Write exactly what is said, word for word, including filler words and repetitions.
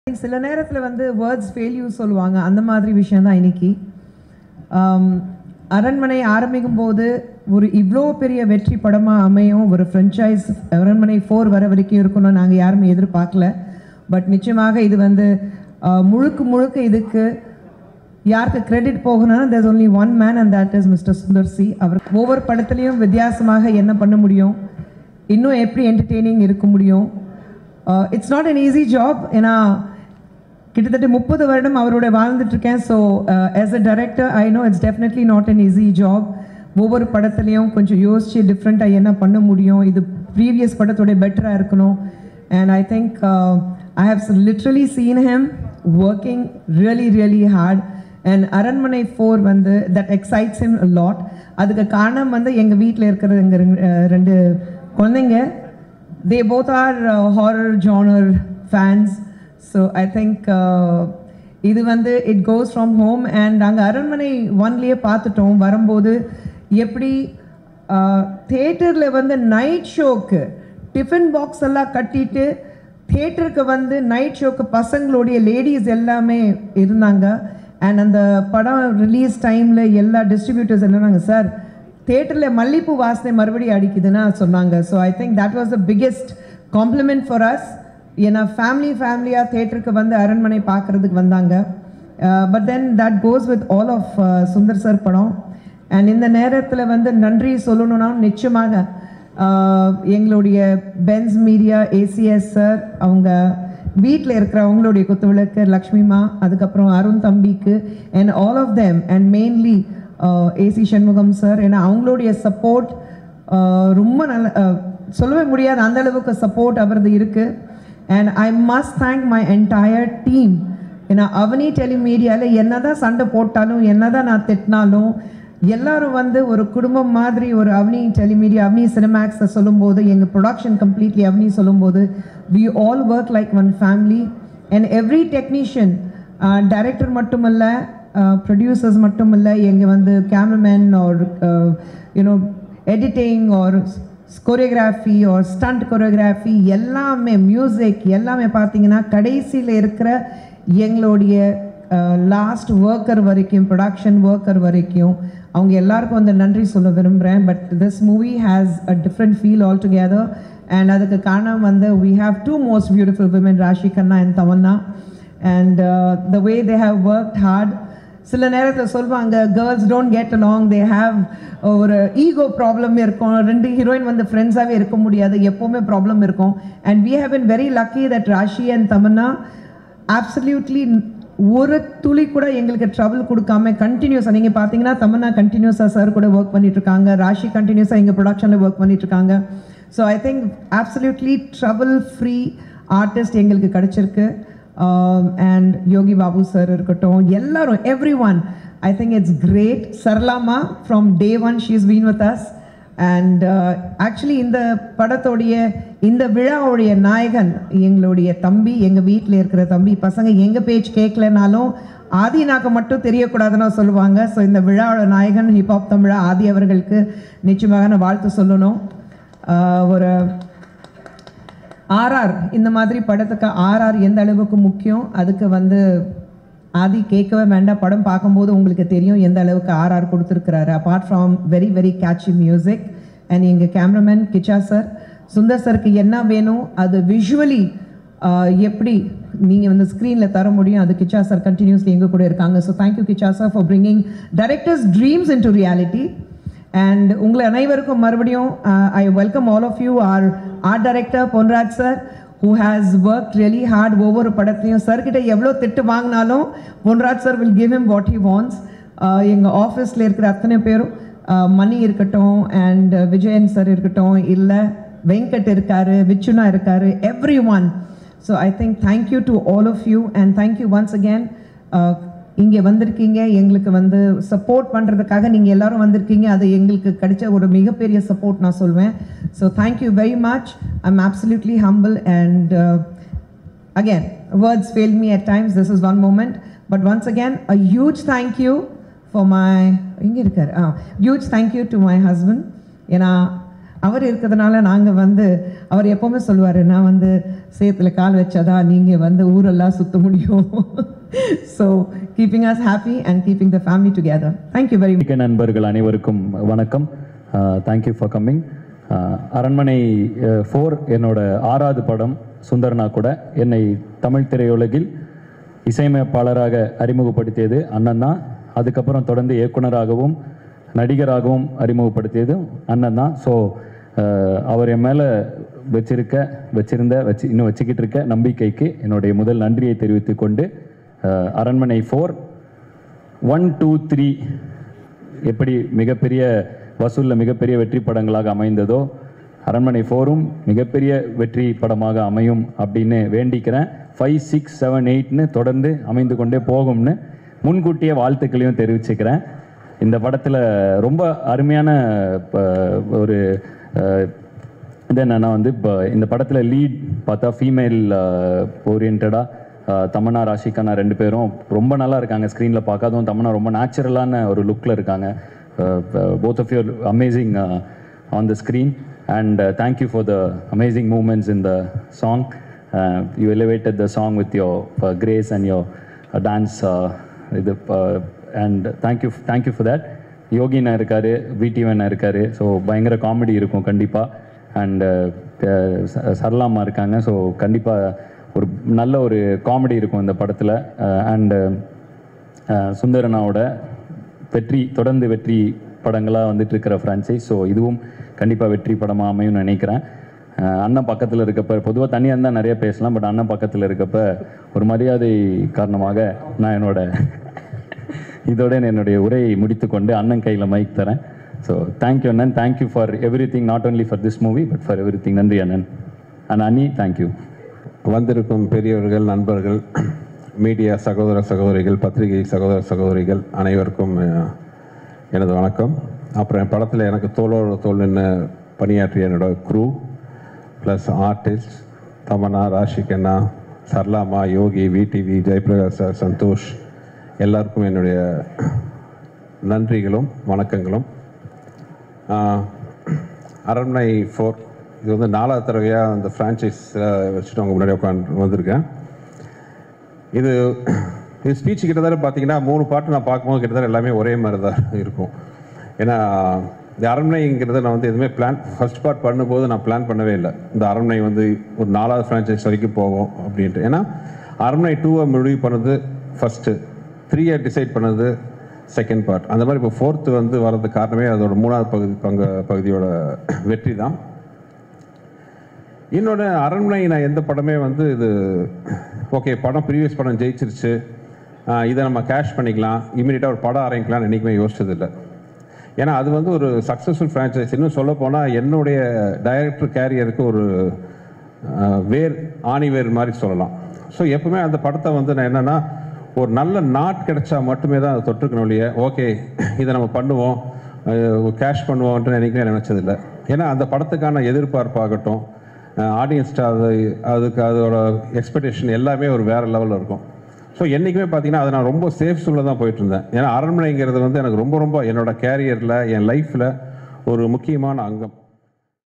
சில நேரத்தில் வந்து வேர்ட்ஸ் ஃபெயில்யூ சொல்லுவாங்க. அந்த மாதிரி விஷயம் தான் இன்னைக்கு. அரண்மனை ஆரம்பிக்கும் போது ஒரு இவ்வளோ பெரிய வெற்றி படமாக அமையும், ஒரு ஃப்ரென்ச்சைஸ் அரண்மனை ஃபோர் வர வரைக்கும் இருக்கணும் நாங்கள் யாருமே எதிர்பார்க்கல. பட் நிச்சயமாக இது வந்து முழுக்க முழுக்க இதுக்கு யாருக்கு கிரெடிட் போகணும்னா there's only one man and that is mister Sundar C. அவர் ஒவ்வொரு படத்துலையும் வித்தியாசமாக என்ன பண்ண முடியும், இன்னும் எப்படி என்டர்டெய்னிங் இருக்க முடியும். It's not an easy job. ஏன்னா கிட்டத்தட்ட முப்பது வருடம் அவரோட வாழ்ந்துட்டுருக்கேன். So as a director I know it's definitely not an easy job. ஒவ்வொரு படத்துலையும் கொஞ்சம் யோசித்து டிஃப்ரெண்ட்டாக என்ன பண்ண முடியும், இது ப்ரீவியஸ் படத்தோட பெட்டராக இருக்கணும். And I think I have literally seen him working really really hard. And Aranmanai four வந்து that excites him a lot. அதுக்கு காரணம் வந்து எங்கள் வீட்டில் இருக்கிற எங்கள் ரெண்டு குழந்தைங்க, they both are uh, horror genre fans. So I think இது வந்து it goes from home. and நாங்கள் அரண்மனை ஒன்லேயே பார்த்துட்டோம் வரும்போது எப்படி தியேட்டரில் வந்து நைட் ஷோக்கு டிஃபன் பாக்ஸ் எல்லாம் கட்டிட்டு தியேட்டருக்கு வந்து நைட் ஷோக்கு பசங்களுடைய லேடிஸ் எல்லாமே இருந்தாங்க. அண்ட் அந்த படம் ரிலீஸ் டைமில் எல்லா டிஸ்ட்ரிபியூட்டர்ஸ் என்னன்னாங்க, சார் தியேட்டரில் மல்லிப்பூ வாசனை மறுபடியும் அடிக்குதுன்னா சொன்னாங்க. So I think that was the biggest compliment for us. ஏன்னா ஃபேமிலி ஃபேமிலியாக தியேட்டருக்கு வந்து அரண்மனை பார்க்குறதுக்கு வந்தாங்க. But then that goes with all of Sundar sir படம். அண்ட் இந்த நேரத்தில் வந்து நன்றி சொல்லணும்னா நிச்சயமாக எங்களுடைய பென்ஸ் மீடியா ஏசிஎஸ் சார், அவங்க வீட்டில் இருக்கிற அவங்களுடைய குத்துவிளக்கு லக்ஷ்மிமா, அதுக்கப்புறம் அருண் தம்பிக்கு and all of them and mainly AC Shanmugam sir. ஏன்னா அவங்களுடைய சப்போர்ட் ரொம்ப நல்ல சொல்லவே முடியாது, அந்த அளவுக்கு சப்போர்ட் அவரது இருக்குது. And I must thank my entire team. ஏன்னா அவனி டெலிமீடியாவில் என்ன தான் சண்டை போட்டாலும் என்ன தான் நான் திட்டினாலும் எல்லோரும் வந்து ஒரு குடும்பம் மாதிரி ஒரு அவனி டெலிமீடியா அவனி சினிமேக்ஸை சொல்லும்போது, எங்கள் ப்ரொடக்ஷன் கம்ப்ளீட்லி அவனி சொல்லும்போது we all work like one family. And every technician, director மட்டும் இல்லை, ப்ரொடியூசர்ஸ் மட்டும் இல்லை, எங்கள் வந்து cameraman or you know editing or choreography or stunt choreography எல்லாமே, மியூசிக் எல்லாமே பார்த்தீங்கன்னா கடைசியில் இருக்கிற எங்களுடைய லாஸ்ட் ஒர்க்கர் வரைக்கும், ப்ரொடக்ஷன் ஒர்க்கர் வரைக்கும் அவங்க எல்லாருக்கும் வந்து நன்றி சொல்ல விரும்புகிறேன். But this movie has a different feel altogether. And அதுக்கு காரணம் வந்து we have two most beautiful women, Raashi Kanna and Tamannaah. and uh, the way they have worked hard. சில நேரத்தில் சொல்லுவாங்க girls don't get along, they have ஒரு ego problem இருக்கும், ரெண்டு heroine வந்து ஃப்ரெண்ட்ஸாகவே இருக்க முடியாது, எப்போவுமே ப்ராப்ளம் இருக்கும். And we have been very lucky that Rashi and Tamannaah absolutely ஒரு துளி கூட எங்களுக்கு ட்ரபிள் கொடுக்காம கண்டினியூஸாக, நீங்கள் பார்த்தீங்கன்னா தமன்னா கண்டினியூஸாக சார் கூட ஒர்க் பண்ணிட்டுருக்காங்க, ராஷி கண்டினியூஸாக எங்கள் ப்ரொடக்ஷனில் ஒர்க் பண்ணிட்டுருக்காங்க. So I think absolutely trouble free artist எங்களுக்கு கிடச்சிருக்கு. அண்ட் யோகி பாபு சார் இருக்கட்டும், எல்லாரும் everyone, I think it's great. சரளாமா from day one she is been with us. And actually இந்த படத்தோடைய இந்த விழாவுடைய நாயகன் எங்களுடைய தம்பி, எங்கள் வீட்டில் இருக்கிற தம்பி. பசங்க எங்கள் பேச்சு கேட்கலனாலும் ஆதினாக்க மட்டும் தெரியக்கூடாதுன்னு சொல்லுவாங்க. ஸோ இந்த விழாவோட நாயகன் ஹிப்ஹாப் தமிழா ஆதி அவர்களுக்கு நிச்சயமாக நான் வாழ்த்து சொல்லணும். ஒரு ஆர்ஆர் இந்த மாதிரி படத்துக்கு ஆர்ஆர் எந்த அளவுக்கு முக்கியம், அதுக்கு வந்து ஆதி கேட்கவே வேண்டாம், படம் பார்க்கும்போது உங்களுக்கு தெரியும் எந்த அளவுக்கு ஆர்ஆர் கொடுத்துருக்கிறாரு. Apart from very very catchy music. And எங்கள் கேமராமேன் கிச்சா சார், சுந்தர் சருக்கு என்ன வேணும் அது விஷுவலி எப்படி நீங்கள் வந்து ஸ்க்ரீனில் தர முடியும், அது கிச்சா சார் கண்டினியூஸ்லி எங்கள் கூட இருக்காங்க. So thank you Kicha sir for bringing directors dreams into reality. And உங்களை அனைவருக்கும் மறுபடியும் I welcome all of you our art director Ponraj sir, who has worked really hard. ஒவ்வொரு படத்தையும் சார்கிட்ட எவ்வளோ திட்டு வாங்கினாலும் Ponraj sir will give him what he wants. எங்கள் ஆஃபீஸில் இருக்கிற அத்தனை பேரும், மணி இருக்கட்டும் அண்ட் விஜயன் சார் இருக்கட்டும், இல்லை வெங்கட் இருக்காரு, விச்சுனா இருக்காரு, everyone. So I think thank you to all of you and thank you once again. இங்கே வந்திருக்கீங்க எங்களுக்கு வந்து சப்போர்ட் பண்ணுறதுக்காக, நீங்கள் எல்லோரும் வந்திருக்கீங்க, அது எங்களுக்கு கிடைச்ச ஒரு மிகப்பெரிய சப்போர்ட் நான் சொல்வேன். So thank you very much. I am absolutely humble and again words fail me at times. This is one moment. But once again a huge thank you for my, எங்கே இருக்கார் a huge thank you to my husband. ஏன்னா அவர் இருக்கிறதுனால நாங்கள் வந்து அவர் எப்போவுமே சொல்லுவார், நான் வந்து சேத்துல கால் வச்சாதான் நீங்கள் வந்து ஊரெல்லாம் சுற்ற முடியும். So keeping us happy and keeping the family together. Thank you very much. நண்பர்கள் அனைவருக்கும் வணக்கம். Thank you for coming. Aranmanai four என்னோட ஆறாவது படம். சுந்தரனா கூட என்னை தமிழ் திரையுலகில் இசையமைப்பாளராக அறிமுகப்படுத்தியது அண்ணன் தான். அதுக்கப்புறம் தொடர்ந்து இயக்குனராகவும் நடிகராகவும் அறிமுகப்படுத்தியதும் அண்ணன் தான். ஸோ அவர் என் மேலே வச்சிருக்க வச்சிருந்த வச்சு இன்னும் வச்சுக்கிட்டு இருக்க நம்பிக்கைக்கு என்னுடைய முதல் நன்றியை தெரிவித்து கொண்டு அரண்மனை ஃபோர் ஒன் டூ த்ரீ எப்படி மிகப்பெரிய வசூலில் மிகப்பெரிய வெற்றி படங்களாக அமைந்ததோ அரண்மனை ஃபோரும் மிகப்பெரிய வெற்றி படமாக அமையும் அப்படின்னு வேண்டிக்கிறேன். ஃபைவ் சிக்ஸ் செவன் எயிட்னு தொடர்ந்து அமைந்து கொண்டே போகும்னு முன்கூட்டிய வாழ்த்துக்களையும் தெரிவிச்சுக்கிறேன். இந்த படத்தில் ரொம்ப அருமையான ஒரு இது என்னென்னா வந்து இப்போ இந்த படத்தில் லீட் பார்த்தா ஃபீமேல் ஓரியன்டாக தமன்னா ராஷிகண்ணா ரெண்டு பேரும் ரொம்ப நல்லா இருக்காங்க. ஸ்க்ரீனில் பார்க்காதும் தமன்னா ரொம்ப நேச்சுரலான ஒரு லுக்கில் இருக்காங்க. Both of your amazing on the screen and thank you for the amazing moments in the song. You elevated the song with your grace and your dance இது and thank you thank you for that. யோகினா இருக்கார், விடிவனா இருக்கார். So பயங்கர comedy இருக்கும் கண்டிப்பாக. And சரளாமா இருக்காங்க. So கண்டிப்பாக ஒரு நல்ல ஒரு காமெடி இருக்கும் இந்த படத்தில். அண்டு சுந்தரனாவோட வெற்றி தொடர்ந்து வெற்றி படங்களாக வந்துட்டு இருக்கிற ஃப்ரான்ச்சைஸ். ஸோ இதுவும் கண்டிப்பாக வெற்றி படமாக அமையும்னு நினைக்கிறேன். அண்ணன் பக்கத்தில் இருக்கப்போ பொதுவாக தனியாக இருந்தால் நிறைய பேசலாம், பட் அண்ணன் பக்கத்தில் இருக்கப்போ ஒரு மரியாதை காரணமாக நான் என்னோட இதோட என்னுடைய உரையை முடித்து கொண்டு அண்ணன் கையில் மைக் தரேன். ஸோ தேங்க்யூ அண்ணன். Thank you for everything, not only for this movie but for everything. நன்றி அண்ணன். அண்ட் அண்ணி தேங்க்யூ. வந்திருக்கும் பெரியவர்கள், நண்பர்கள், மீடியா சகோதர சகோதரிகள், பத்திரிகை சகோதர சகோதரிகள் அனைவருக்கும் எனது வணக்கம். அப்புறம் என் படத்தில் எனக்கு தோளோட தோல் என்ன பணியாற்றிய என்னோட crew plus artist Tamannaah, Raashi Khanna, சர்லாமா, யோகி, விடிவி, ஜெயபிரகாஷ் சார், சந்தோஷ் எல்லாருக்கும் என்னுடைய நன்றிகளும் வணக்கங்களும். அரண்மனை ஃபோர் இது வந்து நாலாவது தடவையாக அந்த ஃப்ரான்ச்சைஸ் வச்சுட்டு அவங்க முன்னாடி உட்காந்து வந்திருக்கேன். இது இது ஸ்பீச் கிட்டத்தட்ட பார்த்தீங்கன்னா மூணு பாட்டு நான் பார்க்கும்போது கிட்டத்தட்ட எல்லாமே ஒரே மாதிரி தான் இருக்கும். ஏன்னா இந்த அரண்மனைங்கிறத நான் வந்து எதுவுமே பிளான் ஃபர்ஸ்ட் பார்ட் பண்ணும்போது நான் பிளான் பண்ணவே இல்லை. இந்த அரண்மனை வந்து ஒரு நாலாவது ஃப்ரான்ச்சைஸ் வரைக்கும் போவோம் அப்படின்ட்டு. ஏன்னா அரண்மனை டூவை முடிவு பண்ணது ஃபஸ்ட்டு, த்ரீயை டிசைட் பண்ணது செகண்ட் பார்ட். அந்த மாதிரி இப்போ ஃபோர்த்து வந்து வர்றதுக்கு காரணமே அதோட மூணாவது பகுதி பங்கு பகுதியோட வெற்றி தான். இன்னொன்று அரண்மனை நான் எந்த படமே வந்து இது ஓகே படம் ப்ரீவியஸ் படம் ஜெயிச்சிருச்சு, இதை நம்ம கேஷ் பண்ணிக்கலாம், இமீடியட்டாக ஒரு படம் ஆரம்பிக்கலாம்னு என்றைக்குமே யோசிச்சதில்லை. ஏன்னா அது வந்து ஒரு சக்ஸஸ்ஃபுல் ஃப்ரான்ச்சைஸ். இன்னும் சொல்ல போனால் என்னுடைய டைரக்டர் கேரியருக்கு ஒரு வேர் ஆணிவேர் மாதிரி சொல்லலாம். ஸோ எப்பவுமே அந்த படத்தை வந்து நான் என்னென்னா ஒரு நல்ல நாட் கிடைச்சா மட்டுமே தான் அதை தொற்றுக்கணும் இல்லையே ஓகே இதை நம்ம பண்ணுவோம் கேஷ் பண்ணுவோம்ன்ட்டு என்றைக்குமே நினச்சதில்லை. ஏன்னா அந்த படத்துக்கான எதிர்பார்ப்பாகட்டும், ஆடியன்ஸ்ட்டு அது அதுக்கு அதோட எக்ஸ்பெக்டேஷன் எல்லாமே ஒரு வேறு லெவலில் இருக்கும். ஸோ என்றைக்குமே பார்த்தீங்கன்னா அதை நான் ரொம்ப சேஃப் சூழலில் தான் போயிட்டு இருந்தேன். ஏன்னா அரண்மனைங்கிறது வந்து எனக்கு ரொம்ப ரொம்ப என்னோடய கேரியரில் என் லைஃப்பில் ஒரு முக்கியமான அங்கம்.